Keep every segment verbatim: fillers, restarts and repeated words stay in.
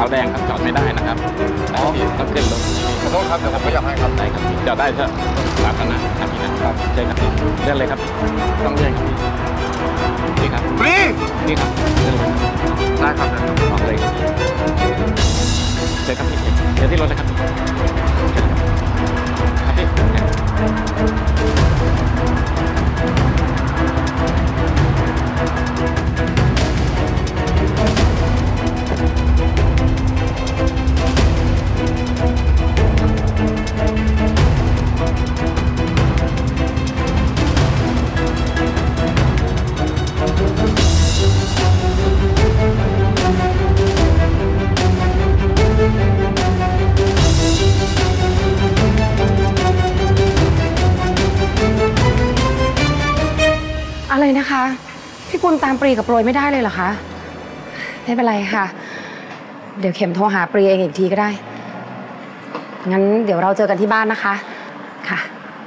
าวแดงครับจอดไม่ได้นะครับพี่ต้องขึ้นรถขอโทษครับเดี๋ยวผมไม่อยากให้ครับได้ครับจอดได้เถอะสาธารณะครับพี่ครับเชิญครับพี่เลื่อนเลยครับต้องเลื่อนครับพี่ครับปรีนี่ครับเลื่อนเลยได้ครับออกเลยครับเชิญครับพี่เชิญที่รถเลยครับครับพี่อะไรนะคะพี่กุลตามปรีกับโปรยไม่ได้เลยเหรอคะไม่เป็นไรค่ะเดี๋ยวเข็มโทรหาปรีเองอีกทีก็ได้งั้นเดี๋ยวเราเจอกันที่บ้านนะคะค่ะ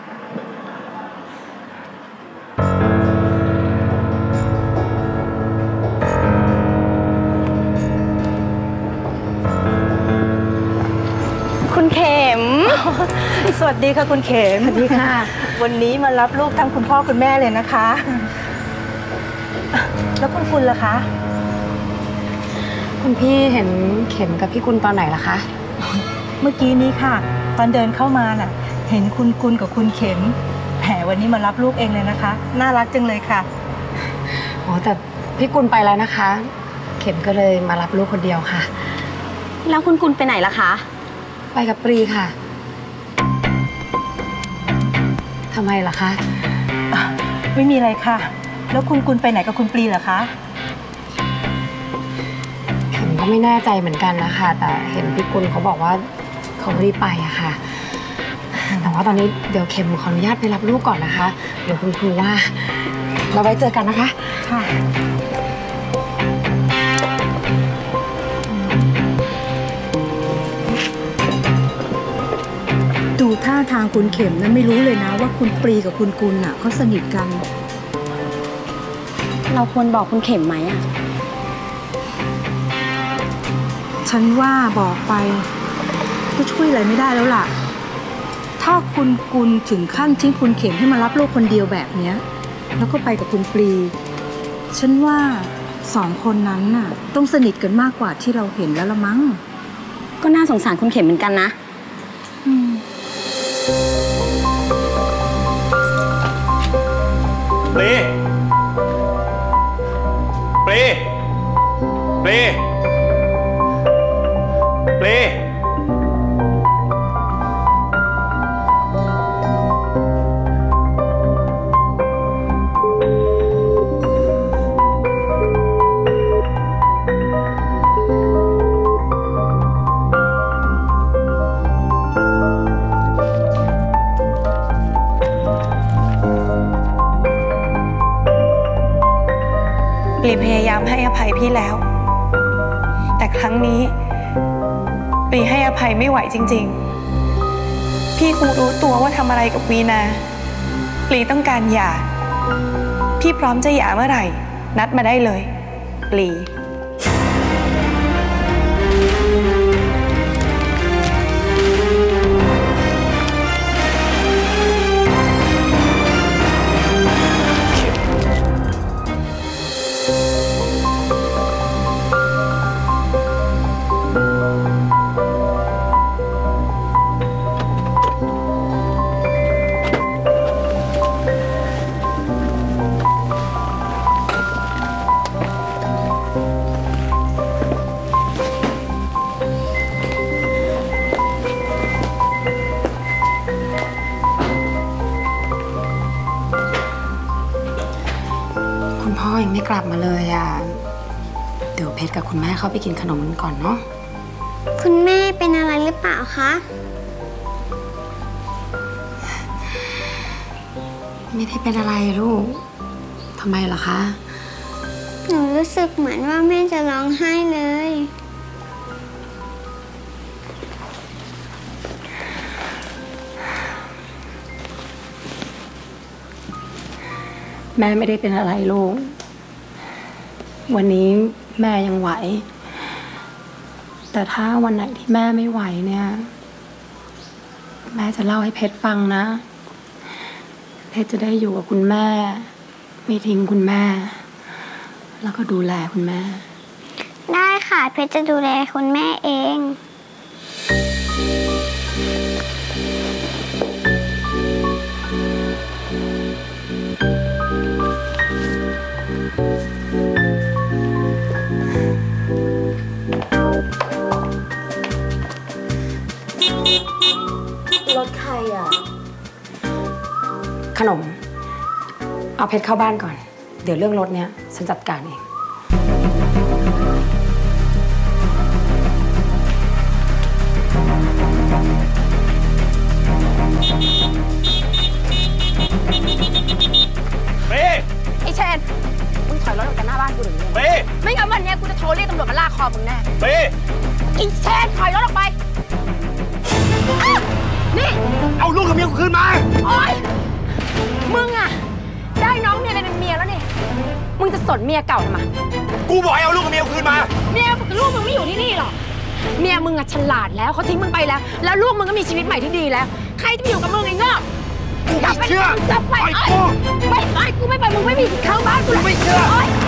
คุณเข็มสวัสดีค่ะคุณเข็มสวัสดีค่ะวันนี้มารับลูกทั้งคุณพ่อคุณแม่เลยนะคะแล้วคุณคุณล่ะคะคุณพี่เห็นเข็มกับพี่กุลตอนไหนล่ะคะเมื่อกี้นี้ค่ะตอนเดินเข้ามาน่ะเห็นคุณกุลกับคุณเข็มแหมวันนี้มารับลูกเองเลยนะคะน่ารักจังเลยค่ะอ๋อแต่พี่กุลไปแล้วนะคะเข็มก็เลยมารับลูกคนเดียวค่ะแล้วคุณกุลไปไหนล่ะคะไปกับปรีค่ะทำไมล่ะคะไม่มีอะไรค่ะแล้วคุณกุลไปไหนกับคุณปรีเหรอคะเข็มก็ไม่แน่ใจเหมือนกันนะคะแต่เห็นพี่กุลเขาบอกว่าเขารีบไปอะค่ะแต่ว่าตอนนี้เดี๋ยวเข็มขออนุญาตไปรับลูกก่อนนะคะเดี๋ยวคุณครูว่าเราไว้เจอกันนะคะค่ะดูท่าทางคุณเข็มนั้นไม่รู้เลยนะว่าคุณปรีกับคุณกุลน่ะเขาสนิทกันเราควรบอกคุณเข็มไหมอ่ะฉันว่าบอกไปก็ช่วยอะไรไม่ได้แล้วล่ะถ้าคุณกุลถึงขั้นทิ้งคุณเข็มให้มารับลูกคนเดียวแบบเนี้ยแล้วก็ไปกับคุณปรีฉันว่าสองคนนั้นน่ะต้องสนิทกันมากกว่าที่เราเห็นแล้วละมั้งก็น่าสงสารคุณเข็มเหมือนกันนะปรีปรีปรีปรีปรีพยายามให้อภัยพี่แล้วแต่ครั้งนี้ปรีให้อภัยไม่ไหวจริงๆพี่คงรู้ตัวว่าทำอะไรกับวีนาปรีต้องการหย่าพี่พร้อมจะหย่าเมื่อไหร่นัดมาได้เลยปรีพ่อยังไม่กลับมาเลยอ่ะเดี๋ยวเพชรกับคุณแม่เข้าไปกินขนมกันก่อนเนาะคุณแม่เป็นอะไรหรือเปล่าคะไม่ได้เป็นอะไรลูกทำไมล่ะคะหนูรู้สึกเหมือนว่าแม่จะร้องไห้เลยแม่ไม่ได้เป็นอะไรลูกวันนี้แม่ยังไหวแต่แต่ถ้าวันไหนที่แม่ไม่ไหวเนี่ยแม่จะเล่าให้เพชรฟังนะเพชรจะได้อยู่กับคุณแม่ไม่ทิ้งคุณแม่แล้วก็ดูแลคุณแม่ได้ค่ะเพชรจะดูแลคุณแม่เองรถใครอ่ะขนมเอาเพชรเข้าบ้านก่อนเดี๋ยวเรื่องรถเนี้ยฉันจัดการเองเปรย์ไอ้เชนมึงถอยรถออกจากหน้าบ้านกูเดี๋ยวนี้เปรย์ไม่งั้นวันนี้กูจะโทรเรียกตำรวจมาลากคอมึงแน่เปรย์ไอ้เชนถอยรถออกไปอ้าวนี่เอาลูกกับเมียกูคืนมาโอ๊ยมึงอะได้น้องเมียอะไรเป็นเมียแล้วนี่มึงจะสนเมียเก่าทำไมกูบอกให้เอาลูกกับเมียกูคืนมาเมียกับลูกมึงไม่อยู่ที่นี่หรอกเมียมึงอะฉลาดแล้วเขาทิ้งมึงไปแล้วแล้วลูกมึงก็มีชีวิตใหม่ที่ดีแล้วใครจะไปอยู่กับมึงไอ้เงาะกูไม่เชื่อจะไปไปเอ้ยกูไม่ไปกูไม่ไปมึงไม่มีสิทธิ์เข้าบ้านกูเลยไม่เชื่อโอ๊ย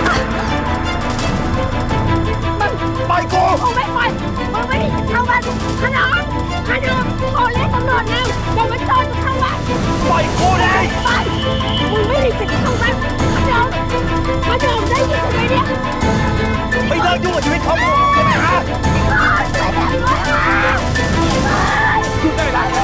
มึงไปกูมึงไม่ไปมึงไม่มีสิทธิ์เข้าบ้านกูขนมขนมโทรเรียกตำรวจแล้วบอกว่าโจรจะเข้าบ้านปล่อยกูเลยไปมึงไม่มีสิทธิ์เข้าบ้านขนมขนมได้ยินไหมเนี่ยไม่เลิกยุ่งกับชีวิตเขาใช่ไหมฮะช่วยกันด้วยค่ะหยุดได้แล้ว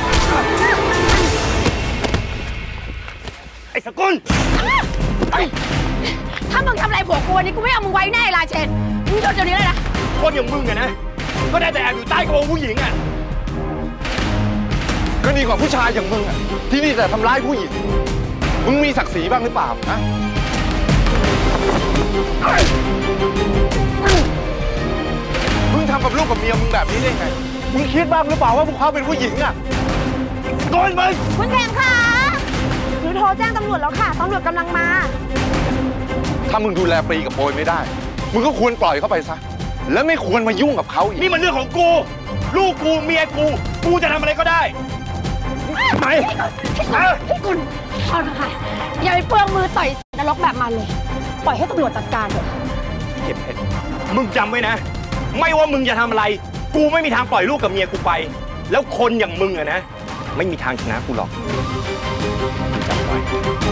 ไอ้สกุลไอ้ถ้ามึงทำอะไรผัวกูวันนี้กูไม่เอามึงไว้แน่ลาเชนมึงหยุดเดี๋ยวนี้เลยนะคนอย่างมึงอะนะก็ได้แต่แอบอยู่ใต้กระโปรงผู้หญิงอะก็ดีกว่าผู้ชายอย่างมึงอะที่นี่แต่ทำร้ายผู้หญิงมึงมีศักดิ์ศรีบ้างหรือเปล่าฮะมึงทำกับลูกกับเมียมึงแบบนี้ได้ไงมึงคิดบ้างหรือเปล่าว่าพวกเขาเป็นผู้หญิงอะโดนมึงคุณเข็มค่ะหนูโทรแจ้งตำรวจแล้วค่ะตำรวจกำลังมาถ้ามึงดูแลปรีกับโปรยไม่ได้มึงก็ควรปล่อยเขาไปซะแล้วไม่ควรมายุ่งกับเขาอีกนี่มันเรื่องของกูลูกกูเมียกูกูจะทำอะไรก็ได้ทำไมพี่กุลเอาเถอะค่ะอย่าไปเปื้องมือต่อยนรกแบบมันเลยปล่อยให้ตำรวจจัดการเถอะเก็บเพชรมึงจำไว้นะไม่ว่ามึงจะทำอะไรกูไม่มีทางปล่อยลูกกับเมียกูไปแล้วคนอย่างมึงอะนะไม่มีทางชนะกูหรอกจำไว้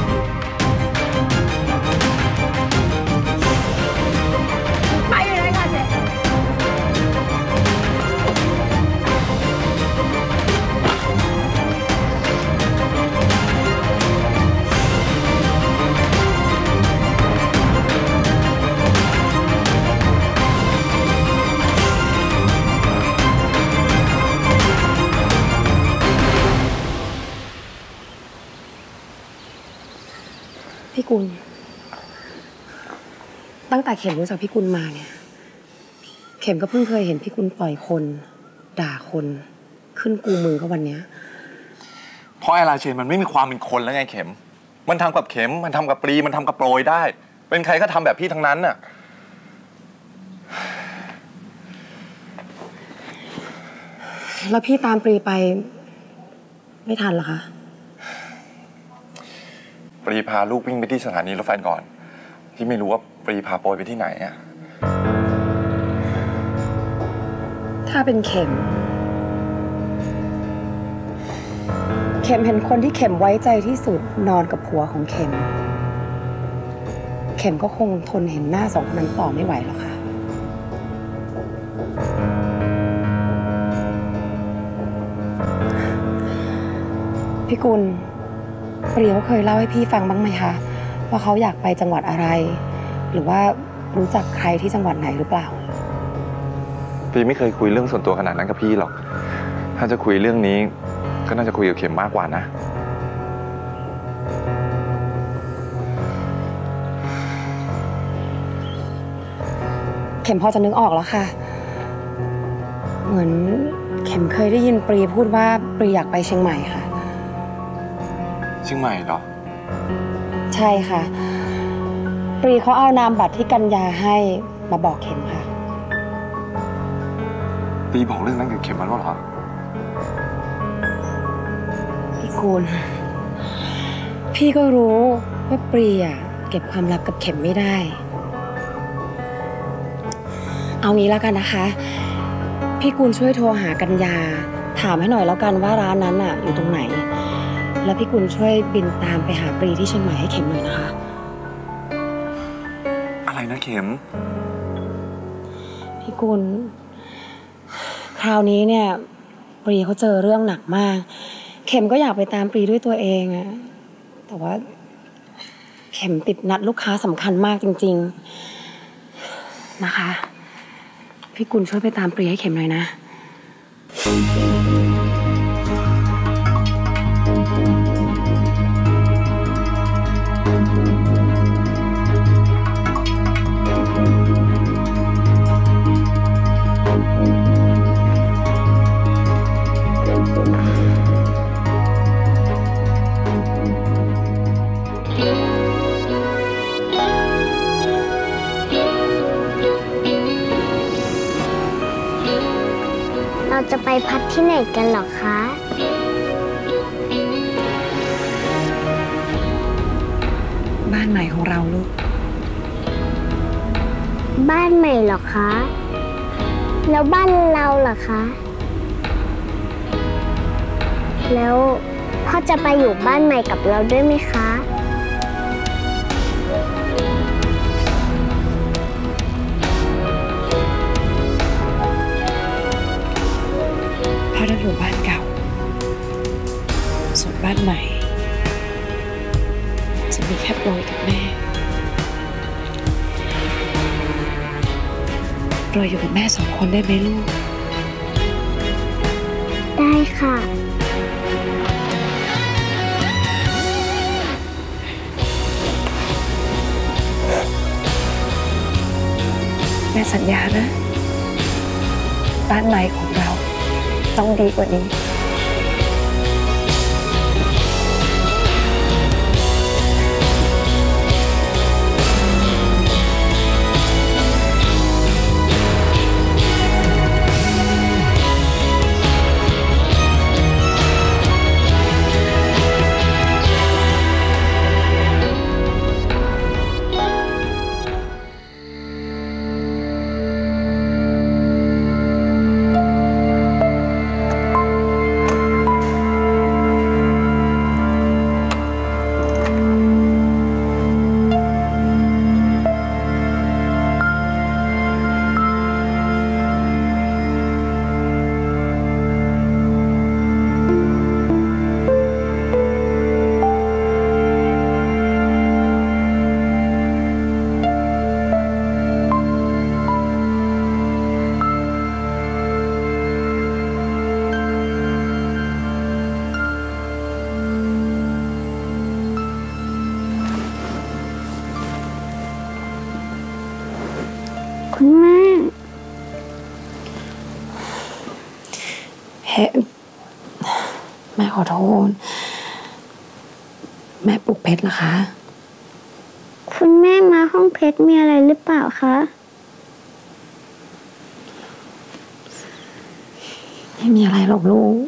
ไปเลยค่ะเจ๊ พี่กุลตั้งแต่เข็มรู้จักพี่กุลมาเนี่ยเข็มก็เพิ่งเคยเห็นพี่กุลปล่อยคนด่าคนขึ้นกูมึงก็วันเนี้ยเพราะไอราเชนมันไม่มีความเป็นคนแล้วไงเข็มมันทำกับเข็มมันทำกับปรีมันทำกับโปรยได้ เป็นใครก็ทำแบบพี่ทั้งนั้นน่ะแล้วพี่ตามปรีไปไม่ทันเหรอคะปรีพาลูกวิ่งไปที่สถานีรถไฟก่อนที่ไม่รู้ว่าปรีพาโปรยไปที่ไหนอ่ะถ้าเป็นเข็มเข็มเห็นคนที่เข็มไว้ใจที่สุดนอนกับผัวของเข็มเข็มก็คงทนเห็นหน้าสองคนนั้นต่อไม่ไหวหรอกค่ะพี่กุลปรีเขาเคยเล่าให้พี่ฟังบ้างไหมคะว่าเขาอยากไปจังหวัดอะไรหรือว่ารู้จักใครที่จังหวัดไหนหรือเปล่าปรีไม่เคยคุยเรื่องส่วนตัวขนาดนั้นกับพี่หรอกถ้าจะคุยเรื่องนี้ก็น่าจะคุยกับเข็มมากกว่านะเข็มพอจะนึกออกแล้วค่ะเหมือนเข็มเคยได้ยินปรีพูดว่าปรีอยากไปเชียงใหม่ค่ะเชียงใหม่เหรอใช่ค่ะปรีเขาเอานามบัตรที่กัญญาให้มาบอกเข็มค่ะปีบอกเรื่องนั้นกับเข็มมันแล้วเหรอพี่กุลพี่ก็รู้ว่าปรีอะเก็บความลับกับเข็มไม่ได้ เอางี้แล้วกันนะคะพี่กุลช่วยโทรหากัญญาถามให้หน่อยแล้วกันว่าร้านนั้นอะอยู่ตรงไหนแล้วพี่กุลช่วยบินตามไปหาปรีที่เชียงใหม่ให้เข็มหน่อยนะคะอะไรนะเข็มพี่กุลคราวนี้เนี่ยปรีเขาเจอเรื่องหนักมากเข็มก็อยากไปตามปรีด้วยตัวเองอะแต่ว่าเข็มติดนัดลูกค้าสำคัญมากจริงๆนะคะพี่กุลช่วยไปตามปรีให้เข็มหน่อยนะเราจะไปพักที่ไหนกันหรอคะบ้านใหม่ของเราลูกบ้านใหม่หรอคะ แล้วบ้านเราเหรอคะ แล้วพ่อจะไปอยู่บ้านใหม่กับเราด้วยไหมคะพ่อต้องอยู่บ้านเก่าส่วนบ้านใหม่จะมีแค่ปลอยกับแม่ปลอยอยู่กับแม่สองคนได้ไหมลูกได้ค่ะแม่สัญญานะบ้านใหม่ของเราต้องดีกว่านี้คุณแม่เฮ้แม่ขอโทษแม่ปลุกเพชรเหรอคะคุณแม่มาห้องเพชรมีอะไรหรือเปล่าคะไม่มีอะไรหรอกลูก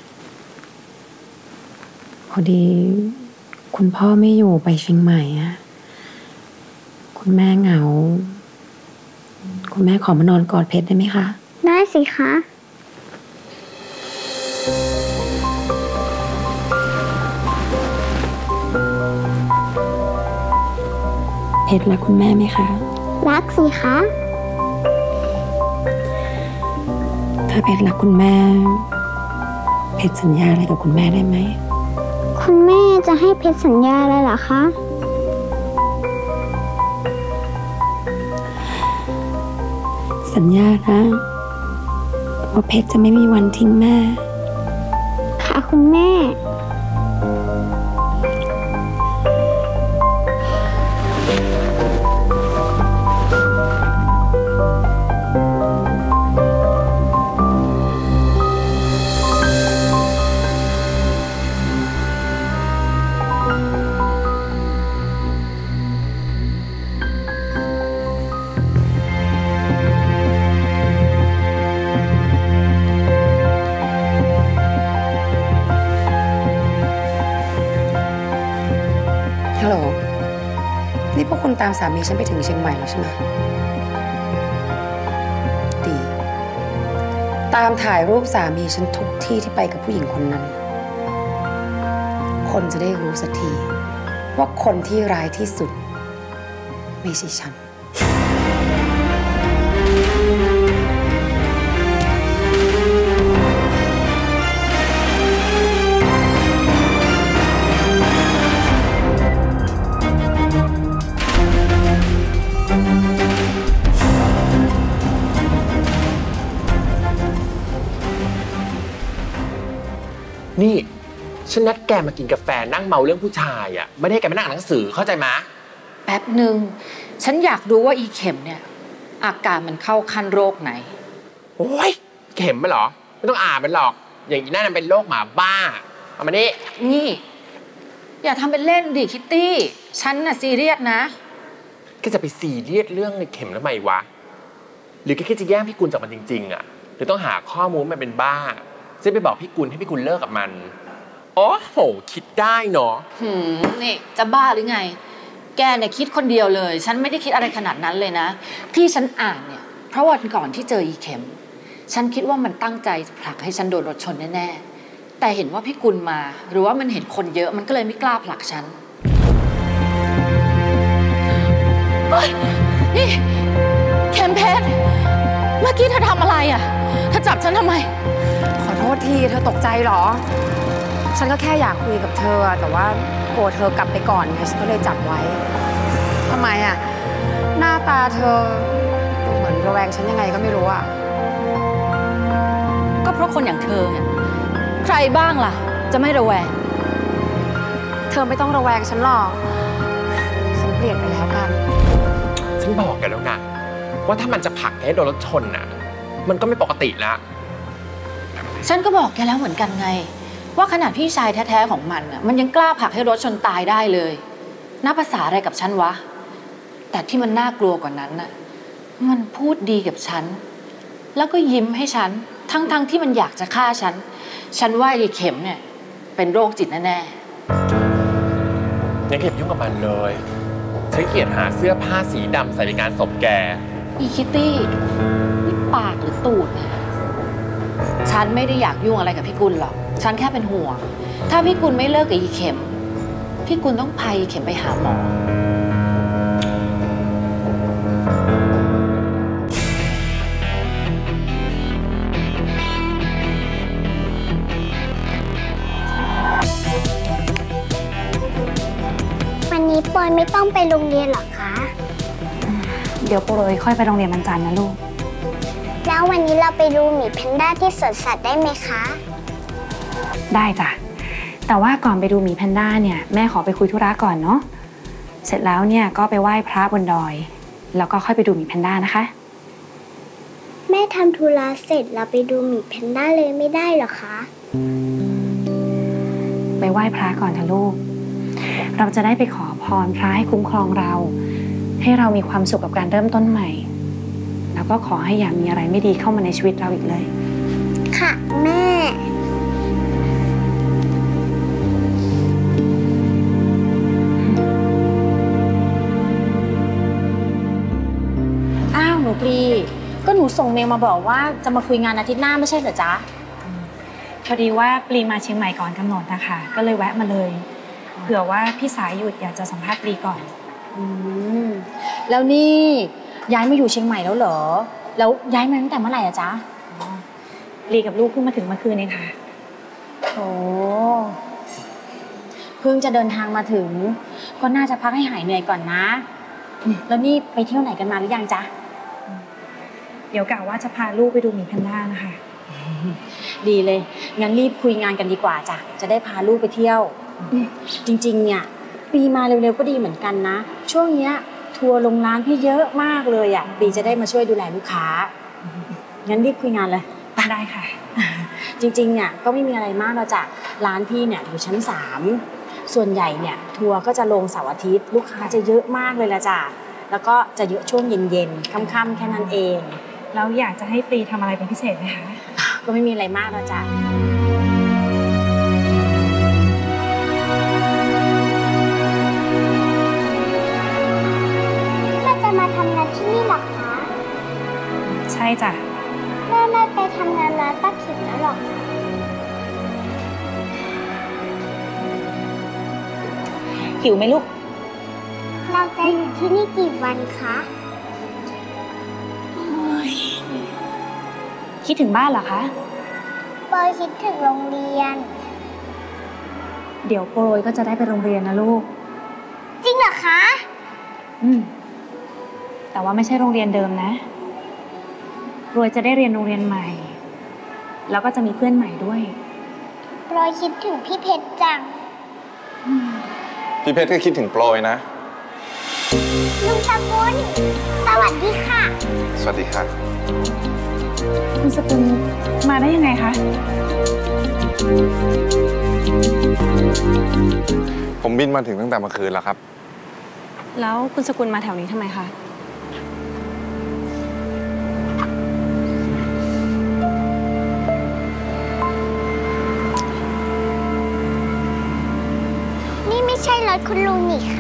พอดีคุณพ่อไม่อยู่ไปเชียงใหม่อะคุณแม่เหงาคุณแม่ขอมานอนกอดเพชรได้ไหมคะได้สิคะเพชรรักคุณแม่ไหมคะรักสิคะถ้าเพชรรักคุณแม่เพชรสัญญาอะไรกับคุณแม่ได้ไหมคุณแม่จะให้เพชรสัญญาอะไรเหรอคะสัญญานะว่าเพชรจะไม่มีวันทิ้งแม่ค่ะคุณแม่วกคุณตามสามีฉันไปถึงเชียงใหม่แล้วใช่ไหมดี ตามถ่ายรูปสามีฉันทุกที่ที่ไปกับผู้หญิงคนนั้น คนจะได้รู้สักทีว่าคนที่ร้ายที่สุดไม่ใช่ฉันนี่ฉันนัดแกมากินกาแฟนั่งเมาเรื่องผู้ชายอ่ะไม่ได้ให้แกมานั่งอ่านหนังสือเข้าใจไหมแป๊บหนึ่งฉันอยากรู้ว่าอีเข็มเนี่ยอาการมันเข้าขั้นโรคไหนโอ้ยเข็มมันเหรอไม่ต้องอ่านมันหรอกอย่างอีนั่นมันเป็นโรคหมาบ้าเอามานี่นี่อย่าทำเป็นเล่นดิคิตตี้ฉันน่ะซีเรียสนะแกจะไปซีเรียสเรื่องในเข็มทำไมวะหรือแกคิดจะแย่งพี่กุลจากมันจริงๆอ่ะหรือต้องหาข้อมูลมันเป็นบ้าจะไปบอกพี่กุลให้พี่กุลเลิกกับมันโอ้โหคิดได้เนาะหืมนี่จะบ้าหรือไงแกเนี่ยคิดคนเดียวเลยฉันไม่ได้คิดอะไรขนาดนั้นเลยนะที่ฉันอ่านเนี่ยเพราะวันก่อนที่เจออีเข็มฉันคิดว่ามันตั้งใจผลักให้ฉันโดนรถชนแน่ๆแต่เห็นว่าพี่กุลมาหรือว่ามันเห็นคนเยอะมันก็เลยไม่กล้าผลักฉันเฮ้ยนี่เข็มเพชรเมื่อกี้เธอทำอะไรอ่ะเธอจับฉันทำไมขอโทษทีเธอตกใจเหรอฉันก็แค่อยากคุยกับเธอแต่ว่ากลัวเธอกลับไปก่อนไงฉันก็เลยจับไว้ทำไมอ่ะหน้าตาเธอเหมือนระแวงฉันยังไงก็ไม่รู้อ่ะก็เพราะคนอย่างเธอเนี่ยใครบ้างล่ะจะไม่ระแวงเธอไม่ต้องระแวงฉันหรอกฉันเปลี่ยนไปแล้วกันฉันบอกกันแล้วนะว่าถ้ามันจะผลักให้โดนรถชนน่ะมันก็ไม่ปกติแล้วฉันก็บอกแกแล้วเหมือนกันไงว่าขนาดพี่ชายแท้ๆของมันอ่ะมันยังกล้าผลักให้รถชนตายได้เลยน่าภาษาอะไรกับฉันวะแต่ที่มันน่ากลัวกว่านั้นน่ะมันพูดดีกับฉันแล้วก็ยิ้มให้ฉันทั้งๆที่มันอยากจะฆ่าฉันฉันว่าไอ้เข็มเนี่ยเป็นโรคจิตแน่ๆยังเข็มยุ่งกับมันเลยฉันเขียนหาเสื้อผ้าสีดำใส่ในงานศพแกอีคิตตี้นี่ปากหรือตูดเนี่ยฉันไม่ได้อยากยุ่งอะไรกับพี่กุลหรอกฉันแค่เป็นห่วงถ้าพี่กุลไม่เลิกกับอีเข็มพี่กุลต้องพาอีเข็มไปหาหมอวันนี้ปอยไม่ต้องไปโรงเรียนหรอคะเดี๋ยวโปรยค่อยไปโรงเรียนวันจันทร์นะลูกแล้ววันนี้เราไปดูหมีแพนด้าที่สวนสัตว์ได้ไหมคะได้จ้ะแต่ว่าก่อนไปดูหมีแพนด้าเนี่ยแม่ขอไปคุยธุระก่อนเนาะเสร็จแล้วเนี่ยก็ไปไหว้พระบนดอยแล้วก็ค่อยไปดูหมีแพนด้านะคะแม่ทำธุระเสร็จเราไปดูหมีแพนด้าเลยไม่ได้หรอคะไปไหว้พระก่อนเถอะลูกเราจะได้ไปขอพรพระให้คุ้มครองเราให้เรามีความสุขกับการเริ่มต้นใหม่แล้วก็ขอให้อย่ามีอะไรไม่ดีเข้ามาในชีวิตเราอีกเลยค่ะแม่อ้าวหนูปรีก็หนูส่งเมลมาบอกว่าจะมาคุยงานอาทิตย์หน้าไม่ใช่เหรอจ๊ะพอดีว่าปรีมาเชียงใหม่ก่อนกำหนดนะคะก็เลยแวะมาเลยเผื่อว่าพี่สายหยุดอยากจะสัมภาษณ์ปรีก่อนอืมแล้วนี่ย้ายมาอยู่เชียงใหม่แล้วเหรอแล้วย้ายมาตั้งแต่เมื่อไหร่อะจ๊ะลีกับลูกเพิ่งมาถึงเมื่อคืนเองค่ะโอ้เพิ่งจะเดินทางมาถึงก็น่าจะพักให้หายเหนื่อยก่อนนะแล้วนี่ไปเที่ยวไหนกันมาหรือยังจ๊ะเดี๋ยวกะว่าจะพาลูกไปดูหมีแพนด้านะคะดีเลยงั้นรีบคุยงานกันดีกว่าจ้ะจะได้พาลูกไปเที่ยวจริงๆเนี่ยปีมาเร็วๆก็ดีเหมือนกันนะช่วงเนี้ยทัวร์ลงร้านพี่เยอะมากเลยอ่ะปีจะได้มาช่วยดูแลลูกค้างั้นรีบคุยงานเลยได้ค่ะจริงๆเนี่ยก็ไม่มีอะไรมากเราจะร้านพี่เนี่ยอยู่ชั้นสามส่วนใหญ่เนี่ยทัวร์ก็จะลงเสาร์อาทิตย์ลูกค้าจะเยอะมากเลยละจ้ะแล้วก็จะเยอะช่วงเย็นๆค่ำๆแค่นั้นเองแล้วอยากจะให้ปรีทำอะไรเป็นพิเศษไหมคะก็ไม่มีอะไรมากเราจ้ะใช่จ้ะแม่ไม่ไปทำงานร้านป้าเข็มแล้วหรอกหิวไหมลูกเราจะอยู่ที่นี่กี่วันคะคิดถึงบ้านเหรอคะปอยคิดถึงโรงเรียนเดี๋ยวโปรยก็จะได้ไปโรงเรียนนะลูกจริงเหรอคะอืม แต่ว่าไม่ใช่โรงเรียนเดิมนะรวยจะได้เรียนโรงเรียนใหม่ แล้วก็จะมีเพื่อนใหม่ด้วยปอยคิดถึงพี่เพชรจังพี่เพชรก็คิดถึงโปรยนะลุงสกุลสวัสดีค่ะสวัสดีค่ะคุณสกุลมาได้ยังไงคะผมบินมาถึงตั้งแต่เมื่อคืนแล้วครับแล้วคุณสกุลมาแถวนี้ทำไมคะนี่ไม่ใช่รถคุณลุงนี่คะ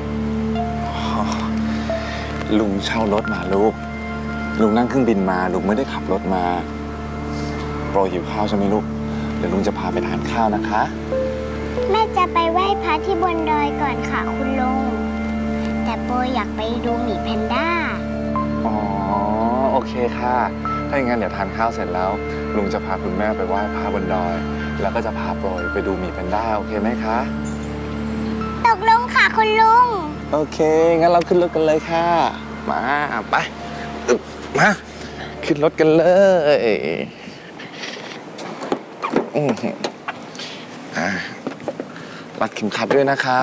ลุงเช่ารถมาลูก ลุงนั่งเครื่องบินมาลุงไม่ได้ขับรถมาโปรยหิวข้าวใช่ไหมลูก เดี๋ยวลุงจะพาไปทานข้าวนะคะแม่จะไปไหว้พระที่บนดอยก่อนค่ะคุณลุง แต่โปอยากไปดูหมีแพนด้าอ๋อโอเคค่ะ ถ้าอย่างนั้นเดี๋ยวทานข้าวเสร็จแล้ว ลุงจะพาคุณแม่ไปไหว้พระบนดอย แล้วก็จะพาโปรยไปดูหมีแพนด้าโอเคไหมคะตกลงค่ะคุณลุงโอเคงั้นเราขึ้นรถกันเลยค่ะมาไปอึ๊บมาขึ้นรถกันเลยอืมอ่ารัดเข็มขัดด้วยนะคะ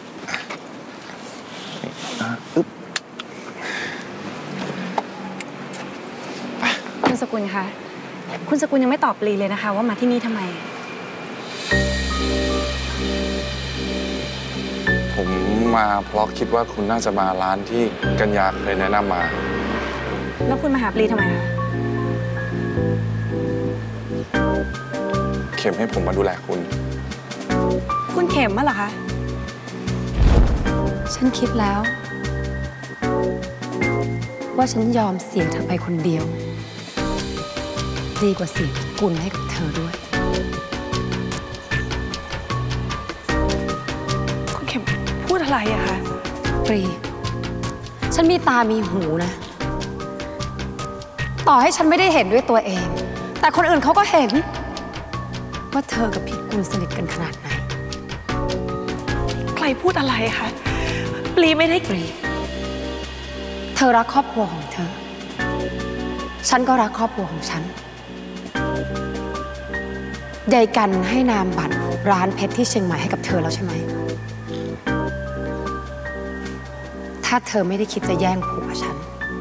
อ่าอึ๊บคุณสกุลคะ คุณสกุลยังไม่ตอบปลีเลยนะคะ ว่ามาที่นี่ทำไมผมมาเพราะคิดว่าคุณน่าจะมาร้านที่กัญญาเคยแนะนำมาแล้วคุณมาหาปลีทำไมคะเข็มให้ผมมาดูแลคุณคุณเข็มมาเหรอคะฉันคิดแล้ว ว่าฉันยอมเสี่ยงเธอไปคนเดียว ดีกว่าเสี่ยงกุลให้กับเธอด้วยคุณเข็มพูดอะไรอะคะปรี ฉันมีตามีหูนะ ต่อให้ฉันไม่ได้เห็นด้วยตัวเอง แต่คนอื่นเขาก็เห็น ว่าเธอกับพี่กุลสนิทกันขนาดไหนใครพูดอะไรคะ ปลีไม่ได้ปรี เธอรักครอบครัวของเธอ ฉันก็รักครอบครัวของฉันยายกันให้นามบัตรร้านเพชรที่เชียงใหม่ให้กับเธอแล้วใช่ไหม ถ้าเธอไม่ได้คิดจะแย่งผัวฉัน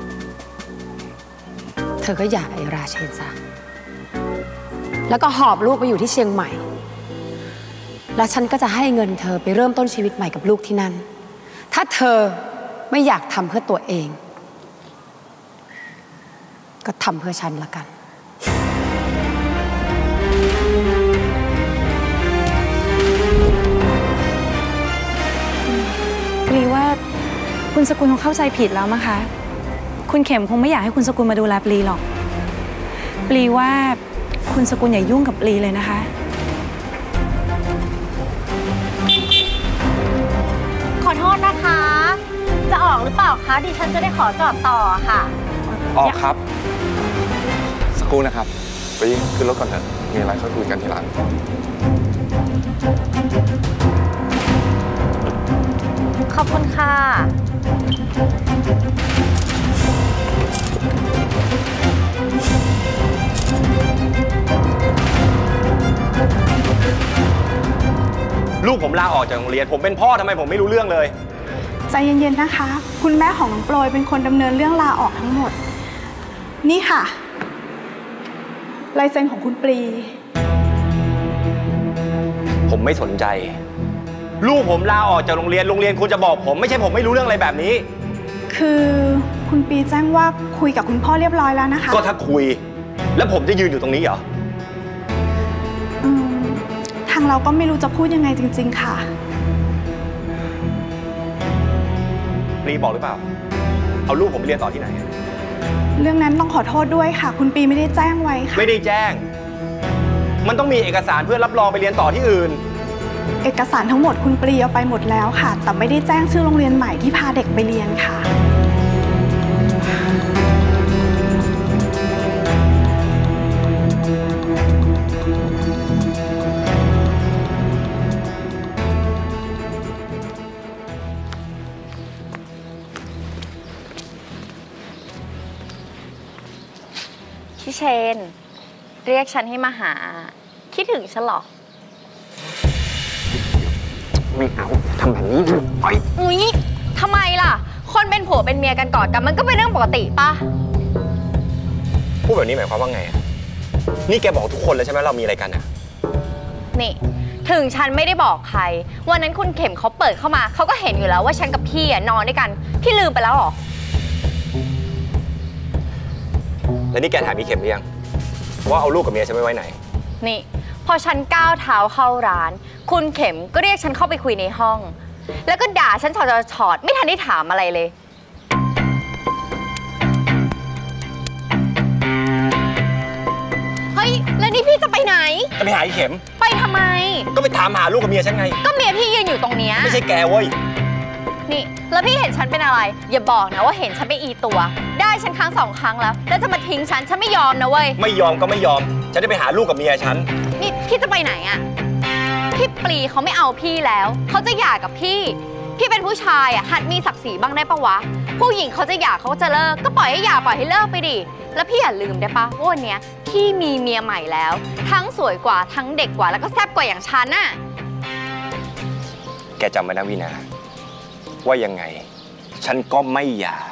เธอก็อย่าไอราเชนซะ แล้วก็หอบลูกไปอยู่ที่เชียงใหม่ แล้วฉันก็จะให้เงินเธอไปเริ่มต้นชีวิตใหม่กับลูกที่นั่น ถ้าเธอไม่อยากทำเพื่อตัวเอง ก็ทำเพื่อฉันละกันปลีว่าคุณสกุลคงเข้าใจผิดแล้วมั้งคะ คุณเข็มคงไม่อยากให้คุณสกุลมาดูแลปลีหรอก ปลีว่าคุณสกุลอย่ายุ่งกับปลีเลยนะคะขอโทษนะคะ จะออกหรือเปล่าคะ ดิฉันจะได้ขอจอดต่อค่ะออกครับสักครู่นะครับไปขึ้นรถก่อนเถอะมีอะไรค่อยคุยกันทีหลังขอบคุณค่ะลูกผมลาออกจากโรงเรียนผมเป็นพ่อทำไมผมไม่รู้เรื่องเลยใจเย็นๆนะคะ คุณแม่ของน้องโปรยเป็นคนดำเนินเรื่องลาออกทั้งหมด นี่ค่ะลายเซ็นของคุณปรีผมไม่สนใจ ลูกผมลาออกจากโรงเรียนโรงเรียนควรจะบอกผมไม่ใช่ผมไม่รู้เรื่องอะไรแบบนี้คือคุณปรีแจ้งว่าคุยกับคุณพ่อเรียบร้อยแล้วนะคะก็ถ้าคุย แล้วผมจะยืนอยู่ตรงนี้เหรออืมทางเราก็ไม่รู้จะพูดยังไงจริงๆค่ะปรีบอกหรือเปล่า เอาลูกผมไปเรียนต่อที่ไหนเรื่องนั้นต้องขอโทษด้วยค่ะ คุณปีไม่ได้แจ้งไว้ค่ะไม่ได้แจ้ง มันต้องมีเอกสารเพื่อรับรองไปเรียนต่อที่อื่นเอกสารทั้งหมดคุณปรีเอาไปหมดแล้วค่ะ แต่ไม่ได้แจ้งชื่อโรงเรียนใหม่ที่พาเด็กไปเรียนค่ะพี่เชนเรียกฉันให้มาหาคิดถึงฉันหรอไม่เอาทำแบบนี้ดิไปอุ๊ยทำไมล่ะคนเป็นผัวเป็นเมียกันกอดกันมันก็เป็นเรื่องปกติปะพูดแบบนี้หมายความว่าไงนี่แกบอกทุกคนแล้วใช่ไหมเรามีอะไรกันอะนี่ถึงฉันไม่ได้บอกใครวันนั้นคุณเข็มเขาเปิดเข้ามาเขาก็เห็นอยู่แล้วว่าฉันกับพี่นอนด้วยกันพี่ลืมไปแล้วหรอแล้วนี่แกถามพี่เข็มหรือยังว่าเอาลูกกับเมียฉันไว้ไว้ไหนนี่พอฉันก้าวเท้าเข้าร้านคุณเข็มก็เรียกฉันเข้าไปคุยในห้องแล้วก็ด่าฉันฉอดฉอดไม่ทันได้ถามอะไรเลยเฮ้ยแล้วนี่พี่จะไปไหนจะไปหาพี่เข็มไปทำไมก็ไปถามหาลูกกับเมียฉันไงก็เมียพี่ยืนอยู่ตรงเนี้ยไม่ใช่แกเว้ยนี่แล้วพี่เห็นฉันเป็นอะไรอย่าบอกนะว่าเห็นฉันเป็นอีตัวได้ฉันครั้งสองครั้งแล้วแล้วจะมาทิ้งฉันฉันไม่ยอมนะเว้ยไม่ยอมก็ไม่ยอมฉันจะไปหาลูกกับเมียฉันนี่พี่จะไปไหนอะพี่ปรีเขาไม่เอาพี่แล้วเขาจะหย่ากับพี่พี่เป็นผู้ชายอะหัดมีศักดิ์ศรีบ้างได้ปะวะผู้หญิงเขาจะหย่าเขาจะเลิกก็ปล่อยให้หย่าปล่อยให้เลิกไปดิแล้วพี่อย่าลืมได้ปะว่าวันนี้พี่มีเมียใหม่แล้วทั้งสวยกว่าทั้งเด็กกว่าแล้วก็แซ่บกว่าอย่างฉันน่ะแกจำไว้นะวีนาว่ายังไงฉันก็ไม่หย่า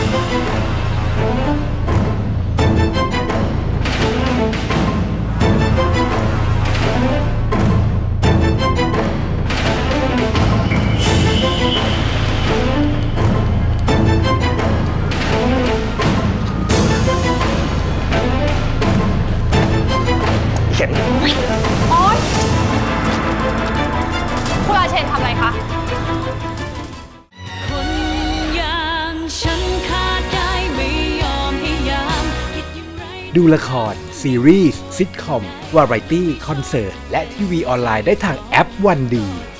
เข็มโอ๊ยคุณอาเชนทำอะไรคะดูละครซีรีส์ซิทคอมวาไรตี้คอนเสิร์ตและทีวีออนไลน์ได้ทางแอปวันดี